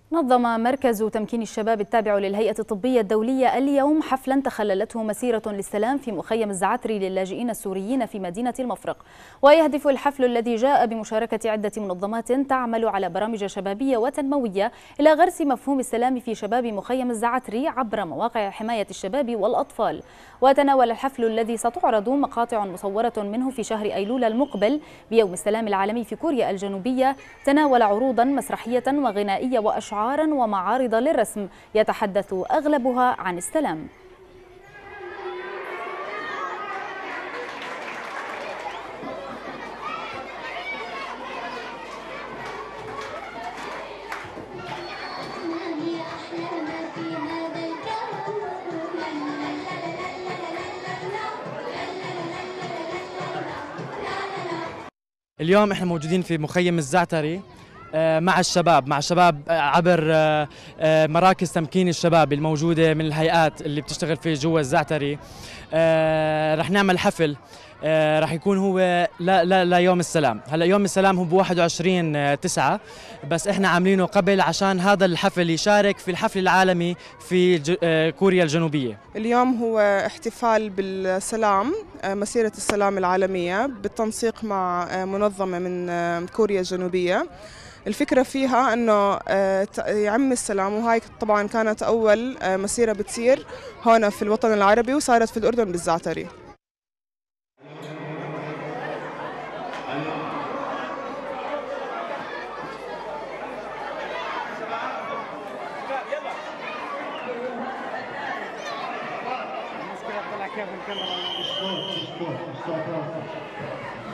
نظم مركز تمكين الشباب التابع للهيئة الطبية الدولية اليوم حفلا تخللته مسيرة للسلام في مخيم الزعتري للاجئين السوريين في مدينة المفرق. ويهدف الحفل الذي جاء بمشاركة عدة منظمات تعمل على برامج شبابية وتنموية إلى غرس مفهوم السلام في شباب مخيم الزعتري عبر مواقع حماية الشباب والأطفال. وتناول الحفل الذي ستعرض مقاطع مصورة منه في شهر أيلول المقبل بيوم السلام العالمي في كوريا الجنوبية، تناول عروضا مسرحية وغنائية وأشعار ومعارض للرسم يتحدث أغلبها عن السلام. اليوم احنا موجودين في مخيم الزعتري مع الشباب عبر مراكز تمكين الشباب الموجودة من الهيئات اللي بتشتغل في جوا الزعتري. رح نعمل حفل رح يكون هو لا يوم السلام. هلا يوم السلام هو ب 21/9، بس احنا عاملينه قبل عشان هذا الحفل يشارك في الحفل العالمي في كوريا الجنوبية. اليوم هو احتفال بالسلام، مسيرة السلام العالمية بالتنسيق مع منظمة من كوريا الجنوبية. الفكرة فيها أنه يعم السلام، وهاي طبعا كانت أول مسيرة بتصير هون في الوطن العربي، وصارت في الأردن بالزعتري. كيف الكاميرا